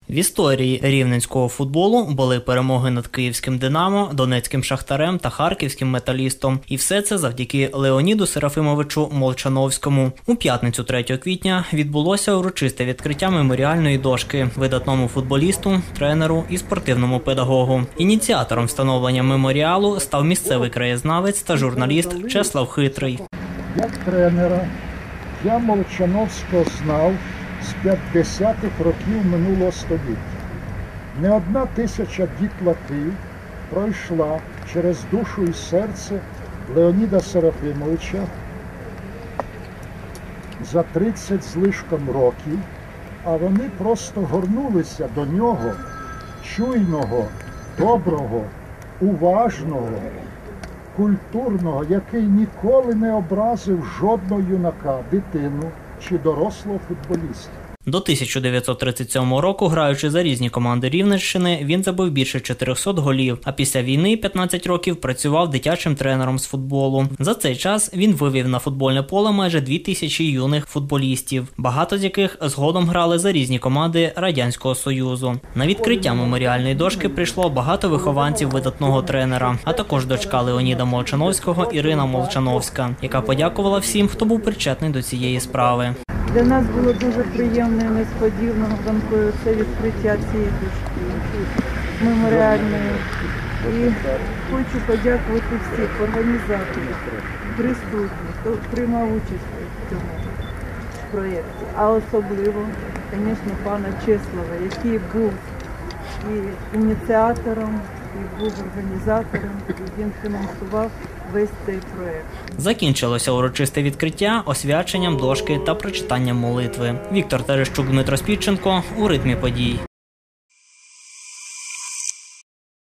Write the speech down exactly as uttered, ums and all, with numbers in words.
В історії рівненського футболу були перемоги над київським «Динамо», донецьким «Шахтарем» та харківським «Металістом». І все це завдяки Леоніду Серафимовичу Молчановському. У п'ятницю третього квітня відбулося урочисте відкриття меморіальної дошки видатному футболісту, тренеру і спортивному педагогу. Ініціатором встановлення меморіалу став місцевий краєзнавець та журналіст Чеслав Хитрий. Як тренера я Молчановського знав з п'ятдесятих років минулого століття. Не одна тисяча дітлахів пройшла через душу і серце Леоніда Серафимовича за тридцять з лишком років, а вони просто горнулися до нього, чуйного, доброго, уважного, культурного, який ніколи не образив жодного юнака, дитину чи дорослого футболіста. До тисяча дев'ятсот тридцять сьомого року, граючи за різні команди Рівненщини, він забив більше чотирьохсот голів, а після війни п'ятнадцять років працював дитячим тренером з футболу. За цей час він вивів на футбольне поле майже дві тисячі юних футболістів, багато з яких згодом грали за різні команди Радянського Союзу. На відкриття меморіальної дошки прийшло багато вихованців видатного тренера, а також дочка Леоніда Молчановського Ірина Молчановська, яка подякувала всім, хто був причетний до цієї справи. Для нас було дуже приємною, несподіванкою це відкриття цієї дошки меморіальної. І хочу подякувати всіх організаторів, присутніх, хто приймав участь в цьому проєкті. А особливо, звісно, пана Чеслава, який був і ініціатором, і був організатором, і він фінансував весь цей проєкт. Закінчилося урочисте відкриття освяченням дошки та прочитанням молитви. Віктор Терещук, Дмитро Спідченко у ритмі подій.